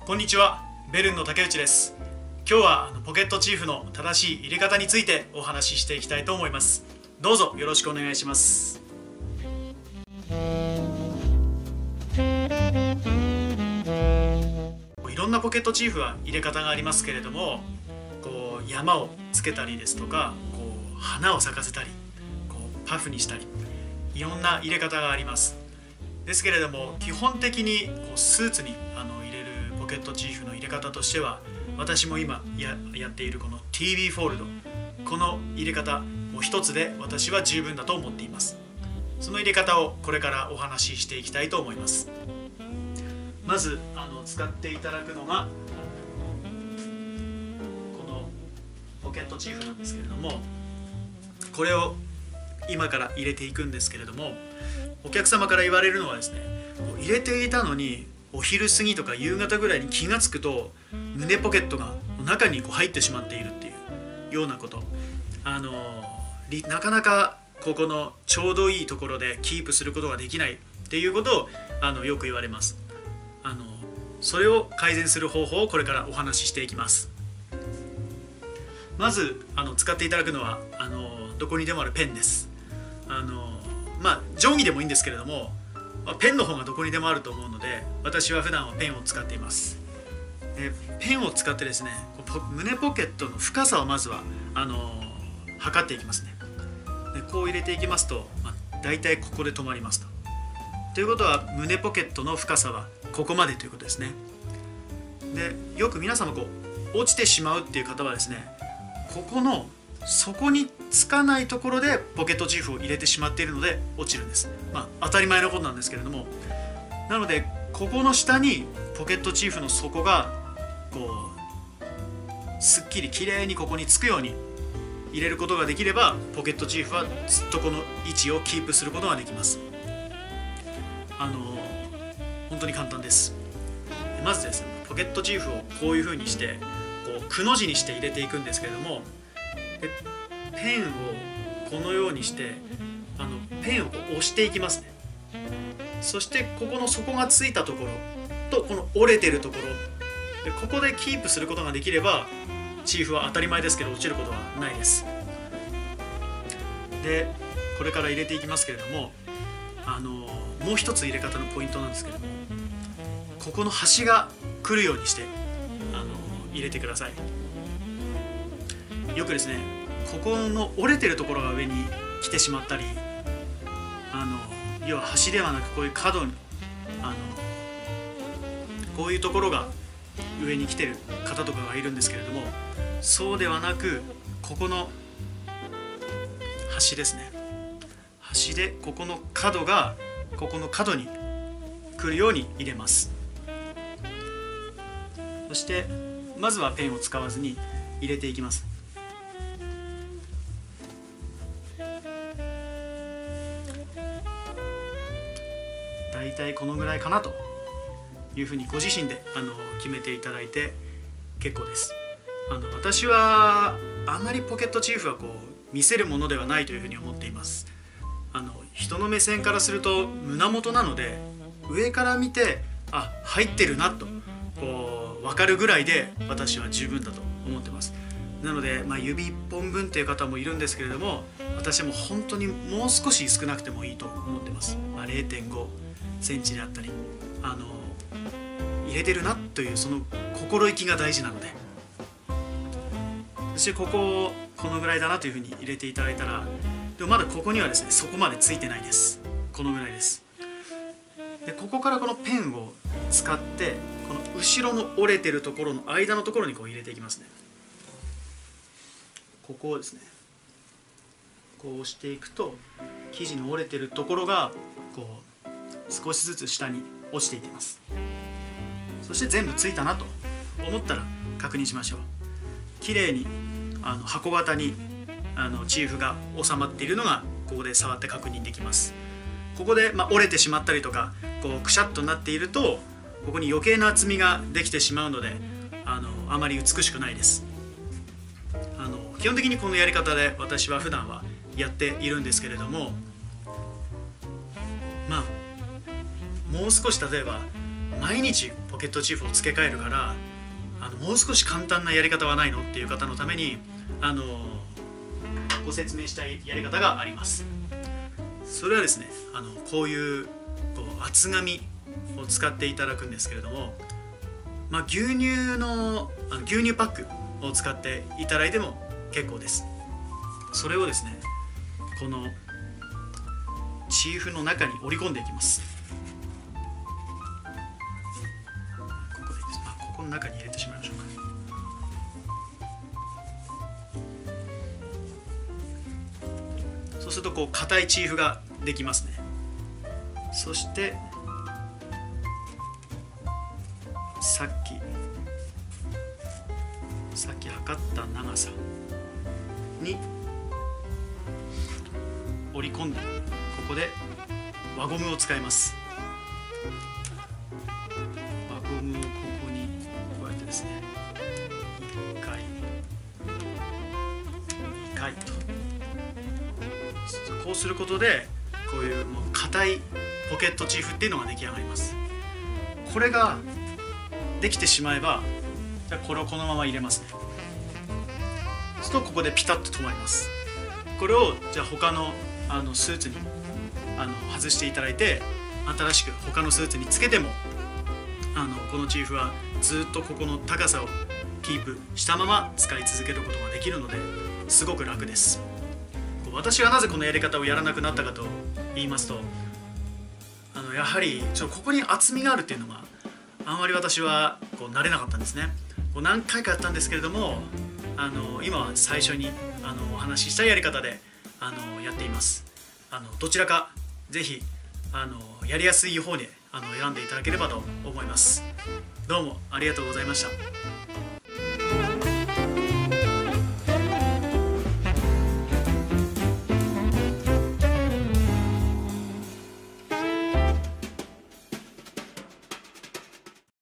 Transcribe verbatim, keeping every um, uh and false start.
こんにちは、ベルンの竹内です。今日はポケットチーフの正しい入れ方についてお話ししていきたいと思います。どうぞよろしくお願いします。いろんなポケットチーフは入れ方がありますけれども、こう山をつけたりですとか、こう花を咲かせたり、こうパフにしたり、いろんな入れ方があります。ですけれども、基本的にこうスーツにあの入れるポケットチーフの入れ方としては、私も今 や, やっているこの ティービー フォールド、この入れ方も一つで私は十分だと思っています。その入れ方をこれからお話ししていきたいと思います。まずあの使っていただくのがこのポケットチーフなんですけれども、これを今から入れていくんですけれども、お客様から言われるのはですね、入れていたのにお昼過ぎとか夕方ぐらいに気がつくと胸ポケットが中にこう入ってしまっているっていうようなこと、あのなかなかここのちょうどいいところでキープすることができないっていうことをあのよく言われます。あのそれを改善する方法をこれからお話ししていきます。まずあの使っていただくのはあのどこにでもあるペンです。あのまあ定規でもいいんですけれども、ペンの方がどこにでもあると思うので、私は普段はペンを使っています。でペンを使ってですね、胸ポケットの深さをまずはあの測っていきますね。でこう入れていきますと、まあ、大体ここで止まりますと。ということは胸ポケットの深さはここまでということですね。でよく皆様こう落ちてしまうっていう方はですね、ここの底につかないところでポケットチーフを入れてしまっているので落ちるんです。まあ当たり前のことなんですけれども、なのでここの下にポケットチーフの底がこうすっきりきれいにここにつくように入れることができれば、ポケットチーフはずっとこの位置をキープすることができます。あの本当に簡単です。まずですね、ポケットチーフをこういうふうにしてこうくの字にして入れていくんですけれども、でペンをこのようにしてあのペンをこう押していきますね。そしてここの底がついたところとこの折れてるところで、ここでキープすることができればチーフは当たり前ですけど落ちることはないです。でこれから入れていきますけれども、あのもう一つ入れ方のポイントなんですけれども、ここの端が来るようにしてあの入れてください。よくですね、ここの折れてるところが上に来てしまったり、あの要は端ではなくこういう角にあのこういうところが上に来てる方とかがいるんですけれども、そうではなくここの端ですね、端でここの角がここの角に来るように入れます。そしてまずはペンを使わずに入れていきます。だいたいこのぐらいかなというふうにご自身であの決めていただいて結構です。あの私はあまりポケットチーフはこう見せるものではないというふうに思っています。あの人の目線からすると胸元なので、上から見てあ入ってるなとこう分かるぐらいで私は十分だと思ってます。なので、まあ、指いっぽんぶんっていう方もいるんですけれども、私はもう本当にもう少し少なくてもいいと思ってます。まあ、れいてんごセンチであったり、あの入れてるなというその心意気が大事なので、そしてここをこのぐらいだなというふうに入れていただいたら、でもまだここにはですねそこまでついてないです。このぐらいです。でここからこのペンを使ってこの後ろの折れてるところの間のところにこう入れていきますね。ここをですねこう押していくと生地の折れてるところがこう少しずつ下に落ちていきます。そして全部ついたなと思ったら確認しましょう。きれいにあの箱型にあのチーフが収まっているのがここで触って確認できます。ここで、まあ、折れてしまったりとかこうくしゃっとなっているとここに余計な厚みができてしまうので、あのあまり美しくないです。あの基本的にこのやり方で私は普段はやっているんですけれども、まあもう少し例えば毎日ポケットチーフを付け替えるからあのもう少し簡単なやり方はないのっていう方のためにあのご説明したいやり方があります。それはですね、あのこういうこう厚紙を使っていただくんですけれども、まあ、牛乳の、あの牛乳パックを使っていただいても結構です。それをですね、このチーフの中に折り込んでいきます。ここでいいです。まあ、ここの中に入れてしまいましょうか。そうするとこう硬いチーフができますね。そしてさっきさっき測った長さに折り込んで、ここで輪ゴムを使います。輪ゴムをここにこうやってですね、いっかいにかいと、こうすることでこういうもう硬いポケットチーフっていうのが出来上がります。これができてしまえば、じゃあこれをこのまま入れますね。そうするとここでピタッと止まります。これをじゃあ他のあのスーツにあの外していただいて、新しく他のスーツにつけてもあのこのチーフはずっとここの高さをキープしたまま使い続けることができるので、すごく楽です。私がなぜこのやり方をやらなくなったかと言いますと、あのやはりちょっとここに厚みがあるっていうのがあまり私はこう慣れなかったんですね。こう何回かやったんですけれども、あの今は最初にあのお話ししたやり方であのやっています。あのどちらかぜひあのやりやすい方にあの選んでいただければと思います。どうもありがとうございました。